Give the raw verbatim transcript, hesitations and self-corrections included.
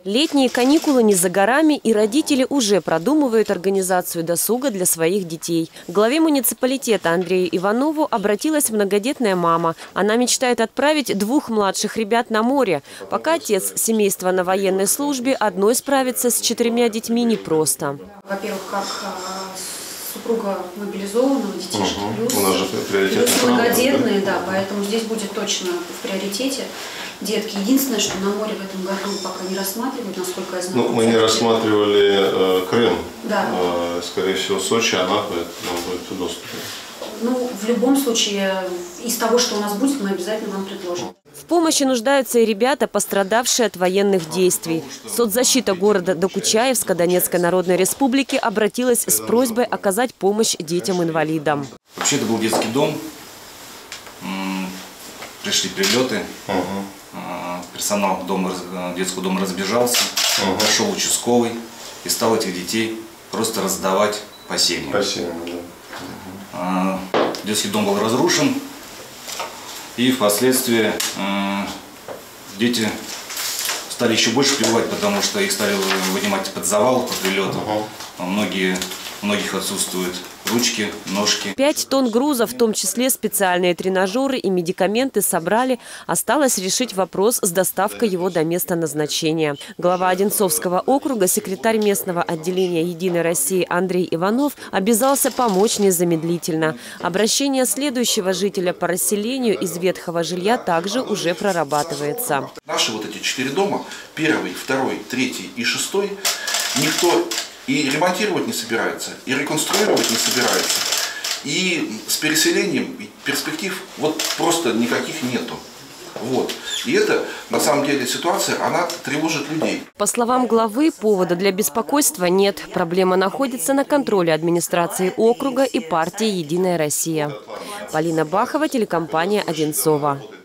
Летние каникулы не за горами, и родители уже продумывают организацию досуга для своих детей. К главе муниципалитета Андрею Иванову обратилась многодетная мама. Она мечтает отправить двух младших ребят на море. Пока отец семейства на военной службе, одной справиться с четырьмя детьми непросто. Во-первых, как супруга мобилизованного, детишек, угу. плюс, У нас же плюс многодетные, да? Да, поэтому здесь будет точно в приоритете детки. Единственное, что на море в этом году пока не рассматривают, насколько я знаю. Ну, мы не рассматривали э, Крым, да. э, скорее всего, Сочи, Анапа, нам будет доступ. Ну, в любом случае, из того, что у нас будет, мы обязательно вам предложим. В помощи нуждаются и ребята, пострадавшие от военных действий. Соцзащита города Докучаевска Донецкой Народной Республики обратилась с просьбой оказать помощь детям-инвалидам. Вообще, это был детский дом. Пришли прилеты. Угу. Персонал дома, детского дома разбежался. Угу. Пошел участковый и стал этих детей просто раздавать по семьям. По семьям, да. Детский дом был разрушен. И впоследствии э, дети стали еще больше прибывать, потому что их стали вынимать под завал, под прилетом. Uh-huh. Многие, у многих отсутствуют ручки, ножки. Пять тонн груза, в том числе специальные тренажеры и медикаменты, собрали. Осталось решить вопрос с доставкой его до места назначения. Глава Одинцовского округа, секретарь местного отделения «Единой России» Андрей Иванов обязался помочь незамедлительно. Обращение следующего жителя по расселению из ветхого жилья также уже прорабатывается. Наши вот эти четыре дома, первый, второй, третий и шестой, никто и ремонтировать не собирается, и реконструировать не собирается. И с переселением перспектив вот просто никаких нету. Вот. И это, на самом деле, ситуация, она тревожит людей. По словам главы, повода для беспокойства нет. Проблема находится на контроле администрации округа и партии «Единая Россия». Полина Бахова, телекомпания «Одинцова».